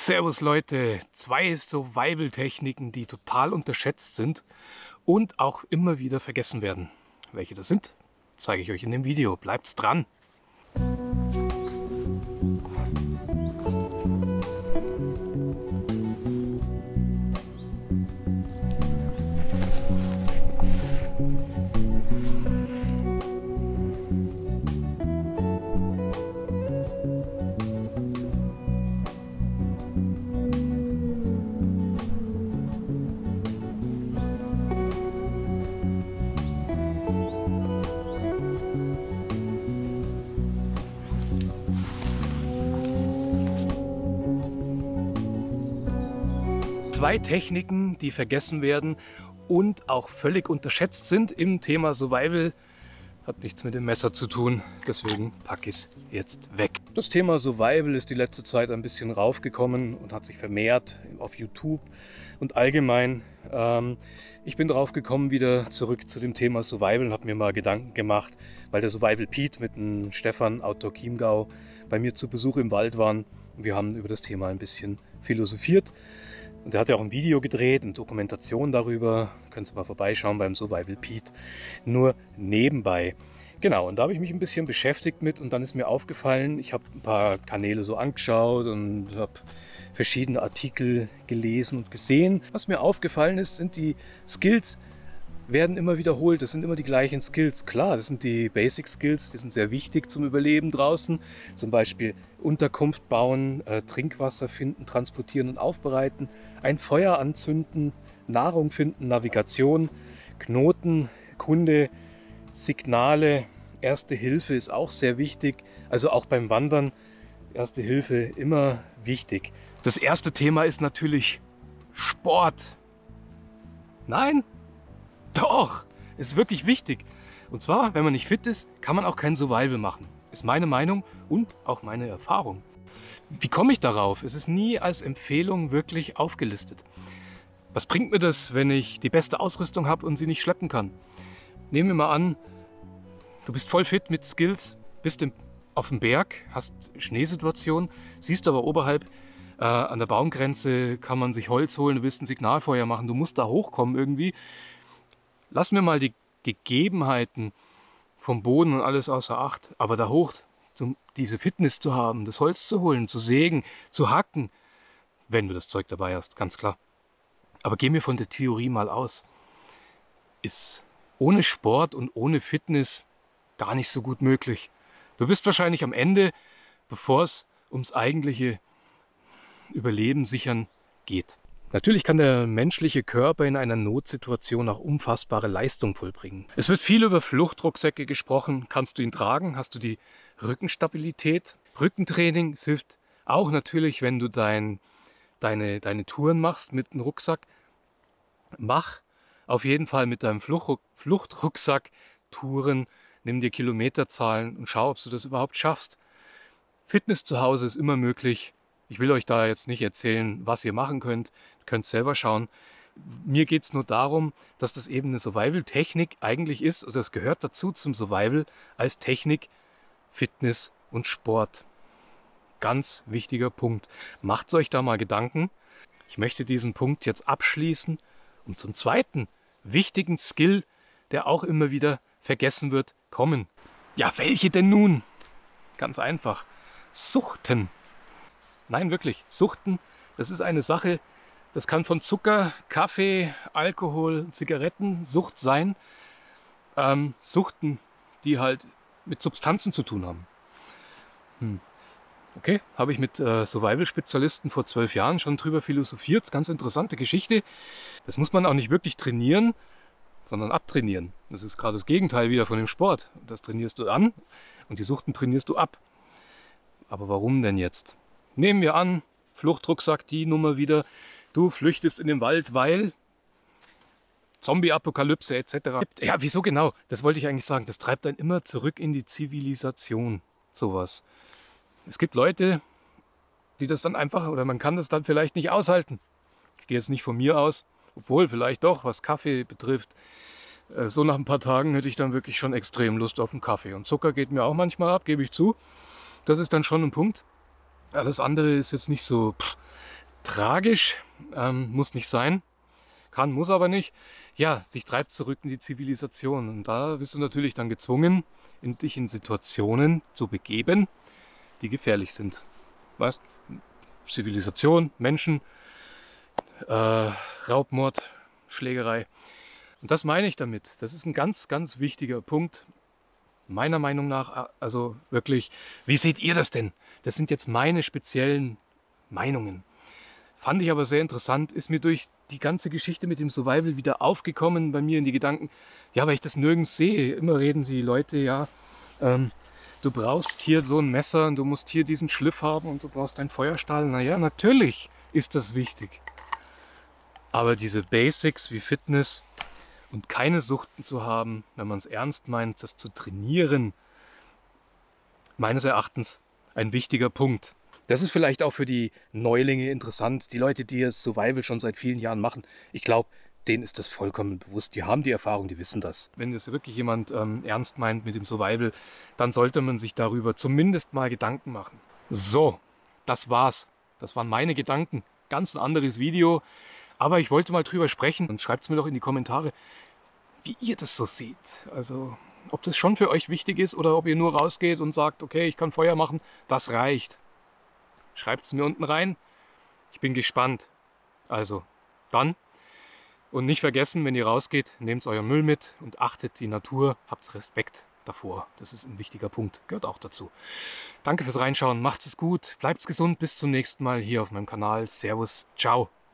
Servus Leute, 2 Survival-Techniken, die total unterschätzt sind und auch immer wieder vergessen werden. Welche das sind, zeige ich euch in dem Video. Bleibt's dran! Zwei Techniken, die vergessen werden und auch völlig unterschätzt sind im Thema Survival. Hat nichts mit dem Messer zu tun, deswegen packe ich es jetzt weg. Das Thema Survival ist die letzte Zeit ein bisschen raufgekommen und hat sich vermehrt auf YouTube und allgemein. Ich bin drauf gekommen wieder zurück zu dem Thema Survival und habe mir mal Gedanken gemacht, weil der Survival Pete mit dem Stefan Outdoor Chiemgau bei mir zu Besuch im Wald waren. Wir haben über das Thema ein bisschen philosophiert. Und er hat ja auch ein Video gedreht, eine Dokumentation darüber. Könnt ihr mal vorbeischauen beim Survival Pete. Nur nebenbei. Genau, und da habe ich mich ein bisschen beschäftigt mit und dann ist mir aufgefallen, ich habe ein paar Kanäle so angeschaut und habe verschiedene Artikel gelesen und gesehen. Was mir aufgefallen ist, sind die Skills, werden immer wiederholt. Das sind immer die gleichen Skills. Klar, das sind die Basic Skills, die sind sehr wichtig zum Überleben draußen. Zum Beispiel Unterkunft bauen, Trinkwasser finden, transportieren und aufbereiten, ein Feuer anzünden, Nahrung finden, Navigation, Knoten, Kunde, Signale, Erste Hilfe ist auch sehr wichtig. Also auch beim Wandern, Erste Hilfe immer wichtig. Das erste Thema ist natürlich Sport. Nein? Doch, ist wirklich wichtig. Und zwar, wenn man nicht fit ist, kann man auch kein Survival machen. Ist meine Meinung und auch meine Erfahrung. Wie komme ich darauf? Es ist nie als Empfehlung wirklich aufgelistet. Was bringt mir das, wenn ich die beste Ausrüstung habe und sie nicht schleppen kann? Nehmen wir mal an, du bist voll fit mit Skills, bist auf dem Berg, hast Schneesituation, siehst aber oberhalb an der Baumgrenze kann man sich Holz holen, du willst ein Signalfeuer machen, du musst da hochkommen irgendwie. Lassen wir mal die Gegebenheiten vom Boden und alles außer Acht, aber da hoch, diese Fitness zu haben, das Holz zu holen, zu sägen, zu hacken, wenn du das Zeug dabei hast, ganz klar. Aber geh mir von der Theorie mal aus. Ist ohne Sport und ohne Fitness gar nicht so gut möglich. Du bist wahrscheinlich am Ende, bevor es ums eigentliche Überleben sichern geht. Natürlich kann der menschliche Körper in einer Notsituation auch unfassbare Leistung vollbringen. Es wird viel über Fluchtrucksäcke gesprochen. Kannst du ihn tragen? Hast du die Rückenstabilität? Rückentraining hilft auch natürlich, wenn du deine Touren machst mit einem Rucksack. Mach auf jeden Fall mit deinem Fluchtrucksack Touren. Nimm dir Kilometerzahlen und schau, ob du das überhaupt schaffst. Fitness zu Hause ist immer möglich. Ich will euch da jetzt nicht erzählen, was ihr machen könnt. Ihr könnt selber schauen. Mir geht es nur darum, dass das eben eine Survival-Technik eigentlich ist. Also das gehört dazu zum Survival als Technik, Fitness und Sport. Ganz wichtiger Punkt. Macht euch da mal Gedanken. Ich möchte diesen Punkt jetzt abschließen und zum zweiten wichtigen Skill, der auch immer wieder vergessen wird, kommen. Ja, welche denn nun? Ganz einfach. Suchten. Nein, wirklich. Suchten, das ist eine Sache, das kann von Zucker, Kaffee, Alkohol, Zigaretten, Sucht sein. Suchten, die halt mit Substanzen zu tun haben. Okay, habe ich mit Survival-Spezialisten vor 12 Jahren schon drüber philosophiert. Ganz interessante Geschichte. Das muss man auch nicht wirklich trainieren, sondern abtrainieren. Das ist gerade das Gegenteil wieder von dem Sport. Das trainierst du an und die Suchten trainierst du ab. Aber warum denn jetzt? Nehmen wir an, Fluchtrucksack, die Nummer wieder, du flüchtest in den Wald, weil Zombie-Apokalypse etc. Ja, wieso genau? Das wollte ich eigentlich sagen. Das treibt einen immer zurück in die Zivilisation, sowas. Es gibt Leute, die das dann einfach, oder man kann das dann vielleicht nicht aushalten. Ich gehe jetzt nicht von mir aus, obwohl vielleicht doch, was Kaffee betrifft. So nach ein paar Tagen hätte ich dann wirklich schon extrem Lust auf einen Kaffee. Und Zucker geht mir auch manchmal ab, gebe ich zu. Das ist dann schon ein Punkt. Alles andere ist jetzt nicht so tragisch, muss nicht sein, kann, muss aber nicht. Ja, dich treibt zurück in die Zivilisation und da bist du natürlich dann gezwungen, dich in Situationen zu begeben, die gefährlich sind. Weißt, Zivilisation, Menschen, Raubmord, Schlägerei. Und das meine ich damit. Das ist ein ganz, ganz wichtiger Punkt. Meiner Meinung nach, also wirklich, wie seht ihr das denn? Das sind jetzt meine speziellen Meinungen. Fand ich aber sehr interessant, ist mir durch die ganze Geschichte mit dem Survival wieder aufgekommen, bei mir in die Gedanken, ja, weil ich das nirgends sehe. Immer reden die Leute, ja, du brauchst hier so ein Messer und du musst hier diesen Schliff haben und du brauchst einen Feuerstahl. Naja, natürlich ist das wichtig. Aber diese Basics wie Fitness und keine Suchten zu haben, wenn man es ernst meint, das zu trainieren, meines Erachtens ein wichtiger Punkt. Das ist vielleicht auch für die Neulinge interessant, die Leute, die das Survival schon seit vielen Jahren machen. Ich glaube, denen ist das vollkommen bewusst. Die haben die Erfahrung, die wissen das. Wenn es wirklich jemand ernst meint mit dem Survival, dann sollte man sich darüber zumindest mal Gedanken machen. So, das war's. Das waren meine Gedanken. Ganz ein anderes Video. Aber ich wollte mal drüber sprechen und schreibt es mir doch in die Kommentare, wie ihr das so seht. Also, ob das schon für euch wichtig ist oder ob ihr nur rausgeht und sagt, okay, ich kann Feuer machen, das reicht. Schreibt es mir unten rein. Ich bin gespannt. Also, dann. Und nicht vergessen, wenn ihr rausgeht, nehmt euren Müll mit und achtet die Natur, habt Respekt davor. Das ist ein wichtiger Punkt, gehört auch dazu. Danke fürs Reinschauen, macht's es gut, bleibt's gesund, bis zum nächsten Mal hier auf meinem Kanal. Servus, ciao.